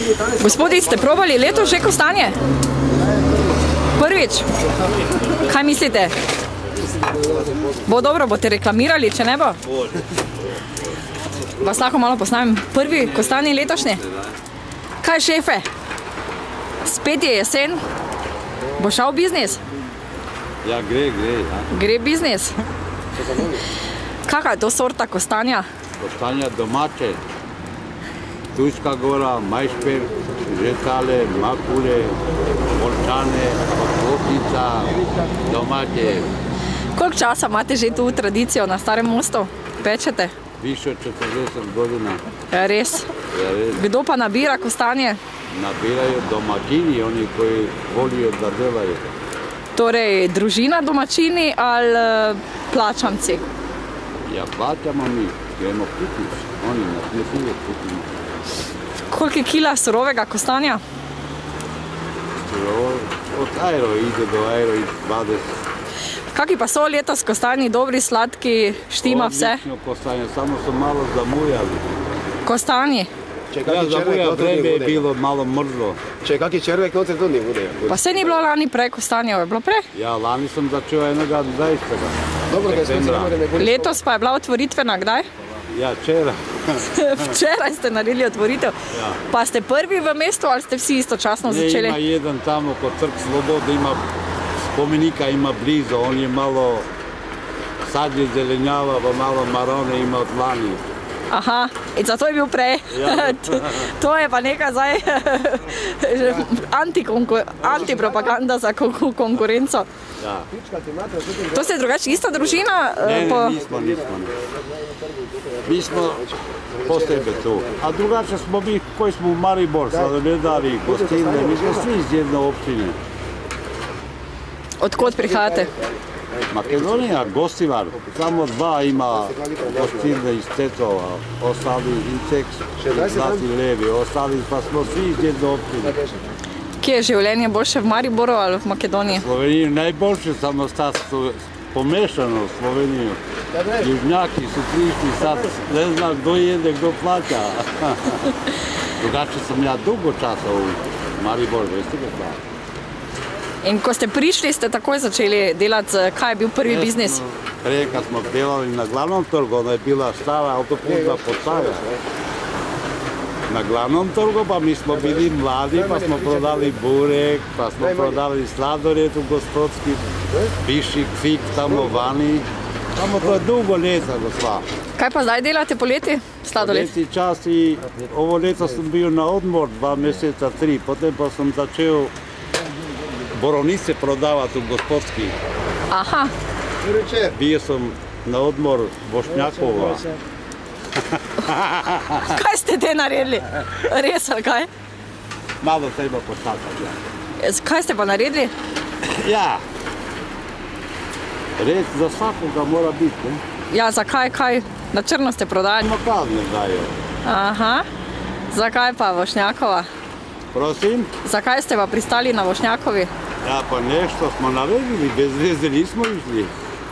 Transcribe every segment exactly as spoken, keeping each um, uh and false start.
Gospodi, ste probali letos že kostanje? Prvič? Kaj mislite? Bo dobro, boste reklamirali, če ne bo? Vas lahko malo posnamem. Prvi kostanje letošnje? Kaj šefe? Spet je jesen? Bo šel biznis? Ja, gre, gre. Gre biznis? Kakva je to sorta kostanja? Kostanja domače. Tujska gora, majšper, žetale, makule, volčane, potnica, domače. Koliko časa imate že tu tradicijo na Starem mostu? Pečete? Više od četrdeset godina. Ja, res? Ja, res. Kdo pa nabira kostanje? Nabirajo domačini, oni koji volijo da delajo. Torej, družina domačini ali plačanci? Ja, plaćamo mi, gremo kupiti. Oni nas ne sije kupiti. Koliko je kila surovega kostanja? Od aero ide do aero iz dvadeset. Kaki pa so letos kostanji, dobri, sladki, štima vse? Odlično kostanje, samo so malo zamujali. Kostanji? Ja, zamuja vreme je bilo malo mrzlo. Če kaki červek noter to ni bude? Pa se ni bilo lani prej kostanja, je bilo prej? Ja, lani sem začel enega dvajsetega. Dobro, kaj smo se ne more ne bolj. Letos pa je bila otvoritvena, kdaj? Ja, včeraj. Včeraj ste naredili otvoritev. Ja. Pa ste prvi v mestu ali ste vsi istočasno začeli? Ne, ima jedan tamo kod Trg Slobode, ima spomenika, ima blizu, on je malo sadje zelenjava, pa malo marone ima od lani. Aha, in zato je bil prej. Ja. To je pa neka zdaj antipropaganda za konkurenco. Ja. To ste drugače ista družina? Ne, ne, nismo, nismo. Mi smo po sebe tu. A drugače smo mi, koji smo u Maribor, Sladoljedari, Gostilne, mi smo svi iz jedne općine. Odkot prihajate? Makedonija, Gostivar, samo dva ima Gostilne iz Tetova, ostali Inceks, Zlati Levi, ostali pa smo svi iz jedne općine. Kje je življenje boljše, v Mariboru ali v Makedoniji? V Sloveniji najboljše, samo sta pomešano v Sloveniju. Južnjaki su prišli, sad ne znam kdo jede, kdo plaća. Drugače sam ja dugo časa u Mariboru, veste ga šta? In ko ste prišli, ste takoj začeli delati, kaj je bil prvi biznis? Prije kad smo delali na glavnom trgu, ona je bila stara autoputna postaja. Na glavnom trgu, pa mi smo bili mladi, pa smo prodali burek, pa smo prodali sladored u Gospodski, Bišik, Fik, tamo vani. Tamo to je dugo leta, gospa. Kaj pa zdaj delate poleti? Sladoled? Poleti čas i ovo leto sam bio na odmor, dva mjeseca, tri, potem pa sam začeo borovnice prodavati u Gospodski. Aha. Bio sam na odmor Bošnjakova. Kaj ste te naredili? Res ali kaj? Malo treba poštakati. Kaj ste pa naredili? Ja. Res za svakoga mora biti, ne? Ja, zakaj, kaj? Na črno ste prodali? Kazne dajo. Aha. Zakaj pa Vošnjakova? Prosim? Zakaj ste pa pristali na Vošnjakovi? Ja, pa nešto smo naredili, bez veze nismo išli.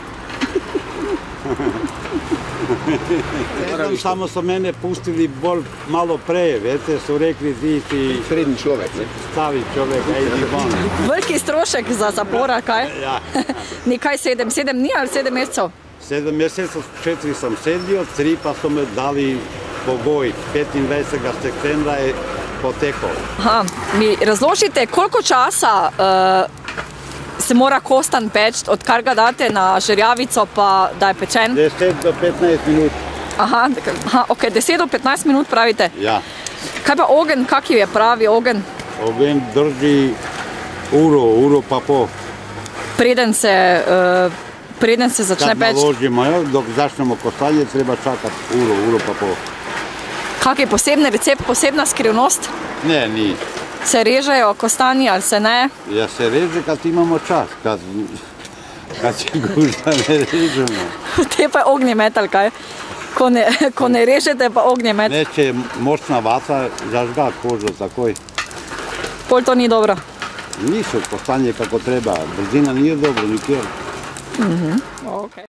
Samo so mene pustili bolj malo pre, vete, su rekli ti si... Srednji človek, ne? Stavi čovek, ajdi von. Veliki strošek za zapora, kaj? Ja. Nikaj sedem, sedem dni ali sedem mesecev? Sedem mesecev, četiri sam sedio, tri pa su me dali pogoj. petindvajsetega septembra je potekao. Aha, mi razložite, koliko časa uh, se mora kostan peči, odkar ga date na žerjavico, pa da je pečen? deset do petnajst minut. Aha, aha, ok, deset do petnajst minut pravite? Ja. Kaj pa ogen, kakav je pravi ogen? Ogen drži uro, uro pa pol. Preden se, uh, preden se začne peči? Kad naložimo, ja, dok začnemo kostanje, treba čakati uro, uro pa pol. Kak je posebni recept, posebna skrivnost? Ne, ni. Se režejo kostanji ali se ne? Ja, se reže kad imamo čas, kad, kad se gužda ne režemo. Te pa je ognjemet ali kaj? Ko ne, ko ne režete, pa ognjemet. Neće moćna vatra zažga kožu takoj. Pol to ni dobro? Nisu kostanje kako treba, brzina nije dobro nikjer. Mhm, ok.